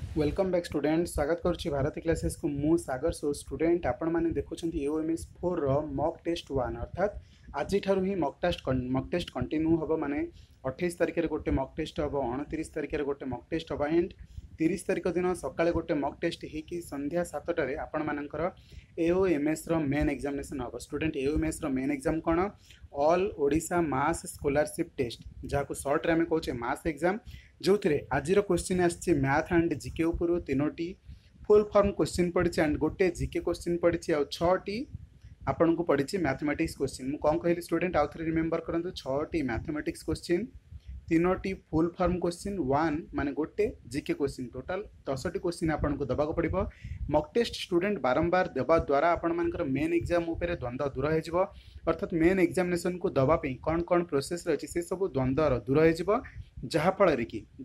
Welcome back student स्वागत करुच्ची Bharti classes को मु सागर सो स्टूडेंट आपण मैंने देखुं एओएमएस 4 मॉक टेस्ट 1 अर्थात आज ही मॉक टेस्ट कंटिन्यू हम माने 28 तारिख में गोटे मॉक टेस्ट हम 29 तारिख में गोटे मॉक टेस्ट हम एंड 30 तारिख दिन सकाଳେ गोटे मॉक टेस्ट होगी संध्या 7टार आपण मानकर एओएमएस मेन एग्जामिनेशन हम स्टूडेंट एओएमएस मेन एग्जाम कौन all Odisha maths scholarship test जहाँ सर्ट रे कहे मास एग्जाम जो थे आज क्वेश्चन आसी मैथ एंड जिके उपर तीनोटी फुल फॉर्म क्वेश्चन पड़ी एंड गोटे जिके क्वेश्चन पड़ी आ 6टी आपन को पड़ी मैथमेटिक्स क्वेश्चन मुझे कौन कहली स्टूडेंट आउ थे रिमेम्बर करूँ 6टी मैथमेटिक्स क्वेश्चन तीनोटी फुल फॉर्म क्वेश्चन 1 माने गोटे जिके क्वेश्चन टोटाल 10टी क्वेश्चन आपन को दबाक पड़ो मॉक टेस्ट स्टूडेंट बारंबार देवा द्वारा आपण मानकर मेन एग्जाम उपर द्वंद्व दूर हो अर्थात मेन एग्जामिनेशन को दवाई कौन कौन प्रोसेस रही से सब द्वंद्वर दूर हो जहाँफल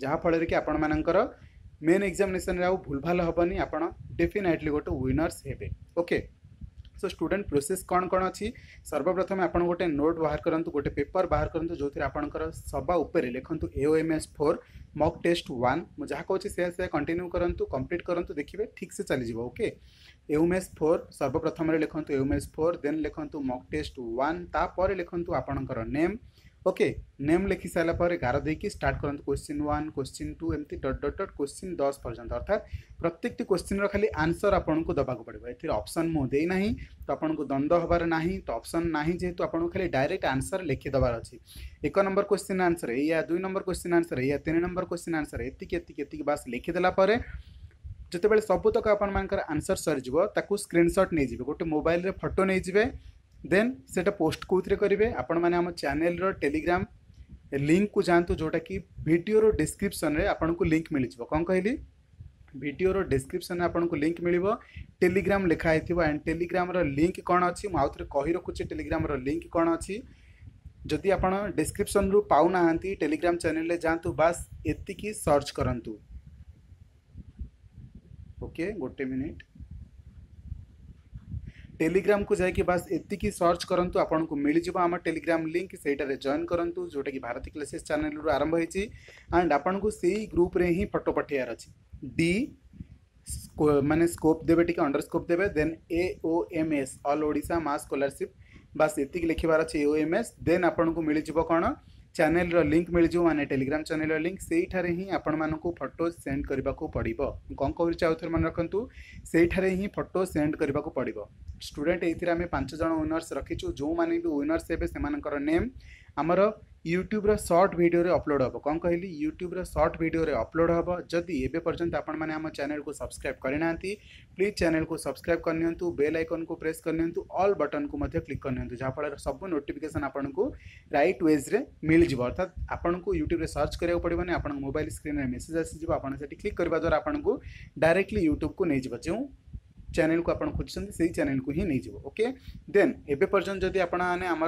कि आपण मानकर मेन एग्जामिनेशन रे भूल भाल हेनी आप डेफिनेटली गोटे विनर्स हेबे ओके। सो स्टूडेंट प्रोसेस कौन कौन अच्छी सर्वप्रथम आप गोटे नोट बाहर करूँ गोटे पेपर बाहर करूँ जो आपंकर सभा उपर लिखु एओएमएस 4 मॉक टेस्ट 1 मुझे जहाँ कहूँ से कंटिन्यू करूँ कंप्लीट करूँ देखिए ठीक से चलीज ओके। एओएमएस 4 सर्वप्रथम लिखु एओएमएस 4 देन लिखु मॉक टेस्ट 1 तापर लिखु आपणकर नेम ओके नेम लिखि सारापर गार देकी स्टार्ट करंतु क्वेश्चन 1 क्वेश्चन 2 एमती डट डट डट क्वेश्चन 10 पर्यंत अर्थात प्रत्येक क्वेश्चन खाली आंसर आपन को दबाक पड़ो ए ऑप्शन मु देई नाही तो आपन को द्वंद्व हबार नाही तो ऑप्शन नाही जेहेतु आपन खाली डायरेक्ट आंसर लिखि दबार अछि 1 नंबर क्वेश्चन आंसर या 2 नंबर क्वेश्चन आंसर या 3 नंबर क्वेश्चन आंसर एतिक बस लिखि देला परे जते सबुतक आपण मानकर आंसर सरीजिवो ताकू स्क्रीनशॉट नहीं जिवे गोटे मोबाइल रे फोटो नहीं जिवे देन सेटा पोस्ट कौन करेंगे आपण मैंने आम चैनल टेलीग्राम लिंक को जातु जोटा कि वीडियो डिस्क्रिप्शन रे आपन को लिंक मिल जाए कौन कहली वीडियो डिस्क्रिप्शन में आपन को लिंक मिल टेलीग्राम लिखाई एंड टेलीग्राम लिंक कौन अच्छी मुझे कही रखुच्छी टेलीग्राम लिंक कौन अच्छी जदि आप डिस्क्रिप्शन रु पाऊना टेलीग्राम चैनल जातु बास एतिकी सर्च करंतु ओके गोटे मिनिट टेलीग्राम को जाकि बस एतिकी सर्च करंतु आपन को मिल जिवो आम टेलीग्राम लिंक सेटारे जॉइन करंतु जोटा कि भारती क्लासेस चैनल रु आरंभ होईची एंड आपन को सेही ग्रुप रे ही फोटो पठेयार अछि डी माने स्कोप देबे टिके अंडरस्कोप देबे then AOMS all Odisha maths scholarship बस एतिकी लिखिबार अछि एओएमएस देन आपन को मिल जिवो कोन चैनल रो लिंक मिल जिवो माने टेलीग्राम चैनल रो लिंक सेठारे ही आपण मानन को फोटो सेंड करबा को पड़िबो कोन कहू चाहथर मन रखंतु सेठारे ही फोटो सेंड करबा को पड़िबो स्टूडेंट एथिरा में 5 जण विनर्स रखिछु जो माने भी विनर्स हेबे सेमानकर नेम हमर यूट्यूब रो शॉर्ट वीडियो रे अपलोड हबो कोन कहली यूट्यूब रो शॉर्ट वीडियो रे अपलोड हबो जदि एबे पर्यंत आपण माने हम चैनल को सब्सक्राइब करिनांती प्लीज चैनल को सब्सक्राइब करनियंतु बेल आइकन को प्रेस करनियंतु ऑल बटन को मध्य क्लिक करनियंतु जहाँ फल सब नोटिफिकेशन आपन को राइट वेज रे मिल जिवो अर्थात आपन को यूट्यूब रे सर्च करिया पड़िबनी आपन मोबाइल स्क्रीन रे मैसेज आसी जिवो आपन सेठी क्लिक करबा द्वारा आपन को डायरेक्टली यूट्यूब को नै जिवो जो चैनल को आप खोजते से चैनल को ही नहीं जीव ओके। देन एबे पर्यंत जदि आपण माने हमर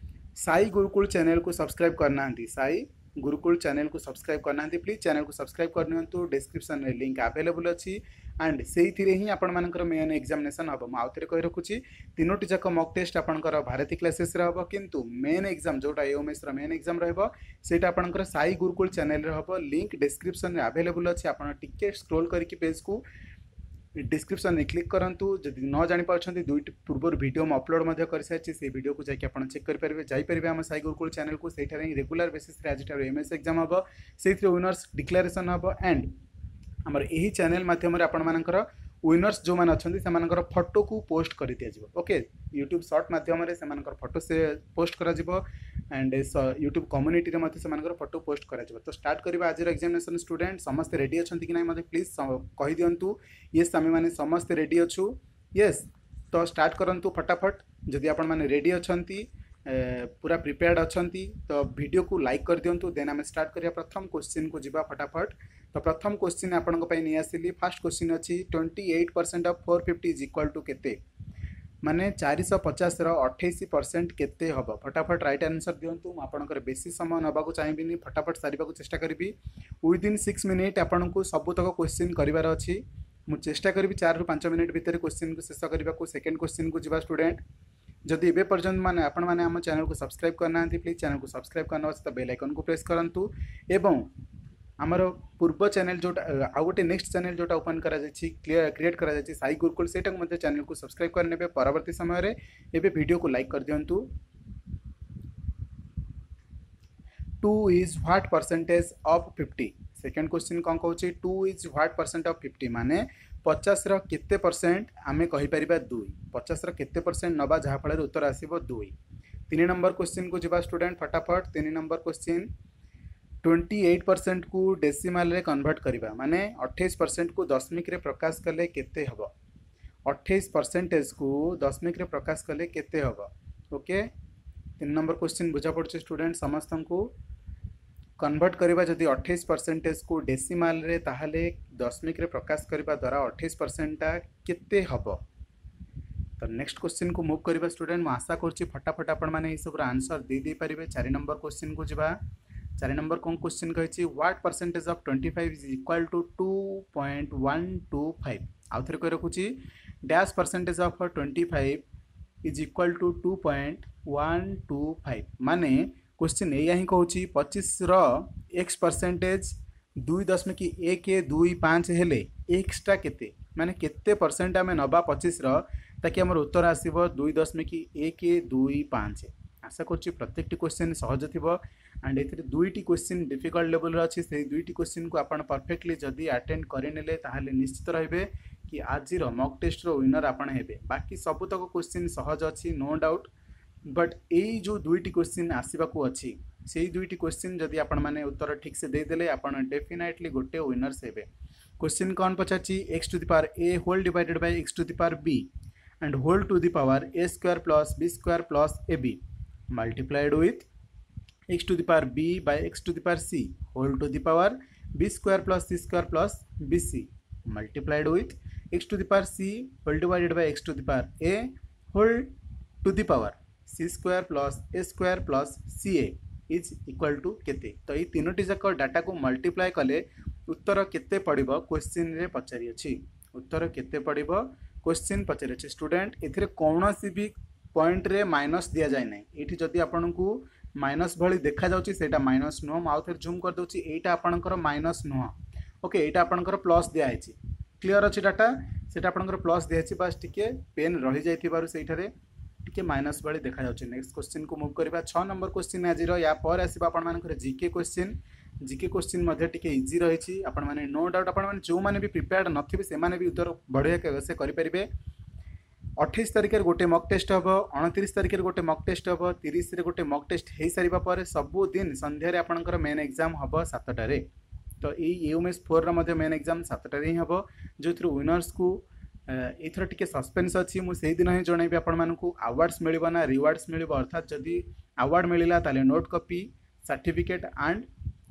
साई गुरुकुल चैनल को सब्सक्राइब करना साई गुरुकुल चैनल को सब्सक्राइब करना प्लीज चैनल को सब्सक्राइब करनियंतु डिस्क्रिप्शन में लिंक अवेलेबल अच्छी एंड से ही आपण मानकर मेन एग्जामिनेशन हम आउ थे कही रखुच्छी तीनोटी जाक मॉक टेस्ट आपंकर भारती क्लासेस हम किंतु मेन एग्जाम जोटा एओएमएस मेन एग्जाम रहा आपंकर साई गुरुकुल चैनल हम लिंक डिस्क्रिप्शन में अवेलेबल अच्छी आप टिके स्क्रोल करके पेज को डिस्क्रिप्शन में क्लिक करूँ जब न जापारे दुईट पूर्व वीडियो में अपलोड कर सारी से वीडियो को जाकि चेक करेंगे जापर आम साई गुरुकुल चैनल को सही रेगुलर बेसिस आज एमएस एग्जाम हम से विनर्स डिक्लेरेशन हम एंड आमर यही चैनल मध्यम आपर विनर्स जो मैंने अच्छा से फोटो को पोस्ट कर दिया ओके यूट्यूब शॉर्ट मध्यम से फोटो से पोस्ट करा एंड यूट्यूब कम्युनिटी रे मते से फोटो पोस्ट करा तो स्टार्ट करबा आज एग्जामिनेशन स्टूडेंट समस्त रेडी अछंती कि नाही मते प्लीज कहि दियंतु यस आमे माने समस्त रेडी अछु यस तो स्टार्ट करंतु फटाफट जदि आपण माने रेडी अछंती पूरा प्रिपेयर्ड अछंती तो वीडियो को लाइक कर दियंतु देन आमे स्टार्ट करिया प्रथम क्वेश्चन को जिबा फटाफट तो प्रथम क्वेश्चन आपण को पई नै आसिली फर्स्ट क्वेश्चन अछि 28% ऑफ 450 इज इक्वल टू केते माने 450 रो 28% केते हबो फटाफट राइट आंसर दियंतु आपनकर बेसी समय नबाकू चाहिबिनी फटाफट सारिबाकू चेष्टा करबी विदिन 6 मिनिट आपन को सबुतक क्वेश्चन करिवार अछि मु चेष्टा करबी 4 रु 5 मिनिट भितर क्वेश्चन को शेष करबाकू सेकंड क्वेश्चन को जिबा स्टूडेंट जदि एबे पर्यंत माने आपण माने हम चैनल को सब्सक्राइब करना प्लीज चैनल को सब्सक्राइब करना सहित बेल आइकन को प्रेस करंतु एवं आमर पूर्व चैनल जोटा आउ गोटे नेक्स्ट चैनल जोटा ओपन करा क्रिएट करा साई गुरुकुल से चैनल को सब्सक्राइब करने परवर्ती समय एबे वीडियो को लाइक कर दिंतु। 2 is what percentage of 50। Second question कौन कहूँ 2 इज व्हाट परसेंट ऑफ 50 माने 50 रो केते परसेंट आमे कहि परिबा 2। 50 रो केते परसेंट नबा जहा फल उत्तर आसीबो 2। 3 नंबर क्वेश्चन को जिबा स्टूडेंट फटाफट। 3 नंबर क्वेश्चन 28% को डेसिमाल रे कन्वर्ट करबा माने 28% को दशमिक रे प्रकाश कले केते हबो। 28% को दशमिक रे प्रकाश कले केते हबो। ओके 3 नंबर क्वेश्चन बुझा पड़छ स्टूडेंट समस्त को कन्वर्ट करबा जदि 28% को डेसिमाल रे ताहाले दशमिक रे प्रकाश करबा द्वारा 28% टा केते हबो। तो नेक्स्ट क्वेश्चन को मूव करबा स्टूडेंट मैं आशा करछि फटाफट आपण माने ई सब आंसर दे पारिबे। 4 नंबर क्वेश्चन को जिबा। 4 नंबर कौन क्वेश्चन कही what percentage of 25 is equal to 2.125। आउ थे कही रखुची dash percentage of 25 is equal to 2.125 माने क्वेश्चन या ही कहूँ 25 रो एक्स परसेंटेज 2.125 हेले एक्सटा केते माने केते परसेंट आमे नबा 25 रो ताकि हमर उत्तर आसीबो 2.125। आशा करछि प्रत्येक क्वेश्चन सहज थिबो एंड एथिरे दुईटी क्वेश्चन डिफिकल्ट लेवल अच्छी से दुईटी क्वेश्चन को आपण परफेक्टली जदि अटेंड करेनेले ताहले निश्चित रहिबे कि आज मॉक टेस्ट रो विनर आपण हेबे। बाकी सबुतक क्वेश्चन सहज अच्छी नो डाउट बट यही जो दुईटी क्वेश्चन आसवा को अच्छी से दुईटी क्वेश्चन जदि आपण माने उत्तर ठीक से देदेले आपण डेफिनेटली गोटे विनर्स हेबे। क्वेश्चन कौन पचाची x to the power a whole divided by x to the power b and whole to the power a square plus b square plus a b multiplied with x to the power b by x to the power c whole to the power b square plus c square plus bc multiplied with x to the power c whole divided by x to the power a whole to the power c square plus a square plus ca is equal to केते। तो ये तीनोटी जाक data को multiply कले उत्तर केते पड़िबो question रे पचारि अछि। उत्तर केते पड़िबो क्वेश्चन पचारि अछि स्टूडेंट। एथिरे कोनोसी भी पॉइंट रे माइनस दिया जाय नै। एठी जदि आपनकू माइनस भली देखा जाउची सेटा माइनस नुह आउ थे जूम कर दूची एटा आपनकर माइनस नुह। ओके एटा आपनकर प्लस दिया है क्लियर अच्छी डाटा सेटा आपनकर प्लस दिया है बस टिके पेन रही जाइथिबारु सेठारे टिके माइनस भली देखा जाउची। नेक्स्ट क्वेश्चन को मूव करबा। 6 नंबर क्वेश्चन आज रो या पर आसीबा आपण मानकर जीके क्वेश्चन। जीके क्वेश्चन मध्ये टिके इजी रहिछि आपण माने नो डाउट आपण माने जो माने भी प्रिपेयर्ड नथिबे से माने भी उधर बढ़िया के से करि परिबे। 28 तारिख गोटे मॉक टेस्ट हम 29 तारिख गोटे मॉक टेस्ट हम 30 गोटे मॉक टेस्ट हो सारा पर सबुदिन संध्यारे आपणकर मेन एग्जाम हम 7टारे। तो ये यूएमएस 4 रो मेन एग्जाम 7टारे ही हम जो विनर्स को एथर टिके सस्पेंस अच्छी मुझे दिन ही जनइबी आपण मानकू अवार्ड्स मिलबो ना रिवार्ड्स मिलबो अर्थात जदि अवार्ड मिलला ताले note copy certificate and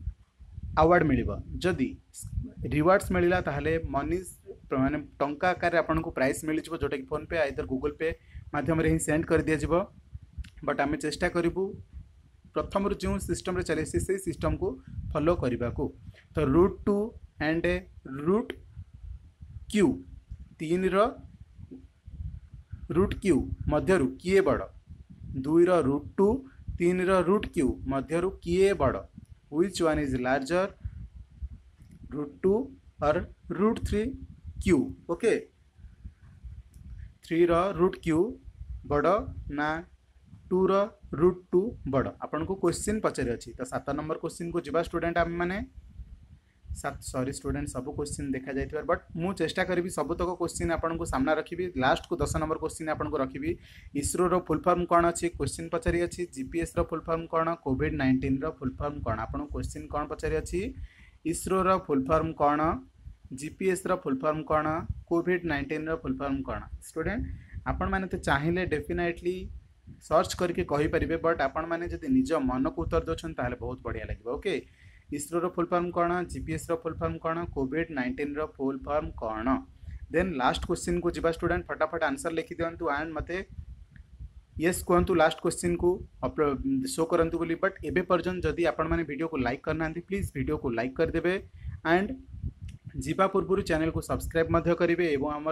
award मिलबो जदि रिवार्ड्स मिलला ताले मनी माने टंका आकार आपन को प्राइस मिल जो जोटा कि फोन पे आइदर गूगल पे माध्यम रे ही सेंड कर दिया जिवो। बट आमे चेष्टा करिबू प्रथम जो सिस्टम रे चले से सिस्टम को फॉलो करबा को। तो √2 एंड √q 3 रो √q मध्यरु किए बड़ 2 रो √2 3 रो √q मध्यरु किए बड़ व्हिच वन इज लार्जर √2 और √3q। ओके 3 रो √q बड़ ना 2 रो √2 बड़ आपन को क्वेश्चन पचारि अछि। तो 7 नंबर क्वेश्चन को जिबा स्टूडेंट आम माने सॉरी स्टूडेंट सब क्वेश्चन देखा जाइथिबा बट मु चेष्टा करिवि सब तक क्वेश्चन आपन को सामना रखिबि। लास्ट को 10 नंबर क्वेश्चन आपन को रखिबि इसरो रो फुल फॉर्म कोन अछि क्वेश्चन पचारि अछि। जीपीएस रो फुल फॉर्म कोन कोविड-19 रो फुल फॉर्म कोन आपन क्वेश्चन कोन पचारि अछि। इसरो रो फुल फॉर्म कोन जीपीएस रो फुल फॉर्म कोन कोविड-19 रो फुल फॉर्म कोन। स्टूडेंट आपण माने तो चाहिए डेफिनेटली सर्च करके कहि परिबे बट आपण माने जदि निज मन को उत्तर दोछन ताले बहुत बढ़िया लागिबो। ओके इसरो रो फुल फॉर्म कोन जीपीएस रो फुल फॉर्म कोन कोविड-19 रो फुल फॉर्म कोन। देन लास्ट क्वेश्चन को जिबा स्टूडेंट फटाफट आंसर लिखि दियंतु एंड मते यस कहतु लास्ट क्वेश्चन को शो करंतु बोली। बट एबे पर्यंत जदि आपण माने वीडियो को लाइक करना प्लीज वीडियो को लाइक कर देबे एंड जीवा पूर्व चैनल को सब्सक्राइब मध्य करेंगे एवं आमर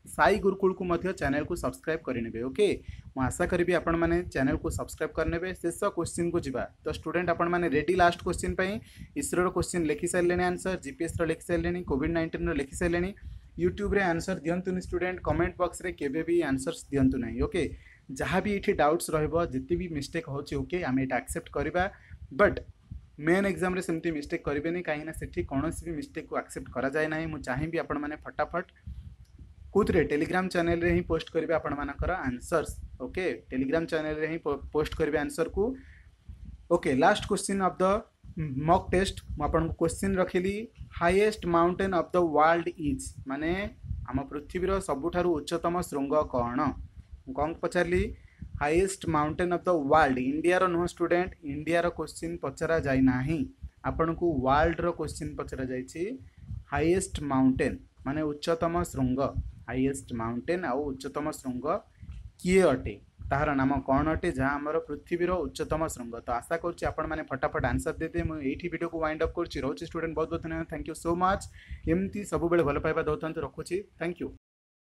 साई गुरुकुल को मध्य चैनल को सब्सक्राइब करने ओके मु आशा करी आपण मैंने चैनल को सब्सक्राइब करने शेष क्वेश्चन को जीवा तो स्टूडेंट आपण मैंने ready last question ISRO question लिखि सारे आंसर जीपीएस लिखि सारे कोविड-19 लिखि सारे यूट्यूब रे आंसर दिंतुनि स्टूडेंट कमेंट बॉक्स रे केबे भी आंसर्स दिंतु नहीं ओके जहाँ भी ये डाउट्स रहिबो जिते भी मिस्टेक होची ओके आम ये एक्सेप्ट करवा बट मेन एग्जाम रे सेमती मिस्टेक करेंगे कहीं सेठी कौन भी मिस्टेक को एक्सेप्ट करा जाए ना मुझे चाहिए आपण मैंने फटाफट कौन टेलीग्राम चैनल रे ही पोस्ट करेंगे आपण मानकर आंसर्स ओके टेलीग्राम चैनल रे ही पोस्ट करेंगे आंसर को okay last question of the mock test मुझे क्वेश्चन रखिली highest mountain of the world is माने आम पृथ्वीर सबुठारु उच्चतम श्रृंग कौन पचारि highest mountain of the world India रो नुह स्टूडेंट इंडिया रो क्वेश्चन पचरा जाई नाही आपन को वर्ल्ड रो क्वेश्चन पचरा जाइछि हाईएस्ट माउंटेन माने उच्चतम श्रृंग हाईएस्ट माउंटेन आ उच्चतम श्रृंग किए अटे तार नाम कौन अटे जहाँ आमर पृथ्वीर उच्चतम श्रृंग तो आशा करुँच आपण मैंने फटाफट आंसर देते मुझे वीडियो को वाइंड अप कर थैंक यू सो मच एमती सब भल पाइबा दौरान रखुच्छी थैंक यू।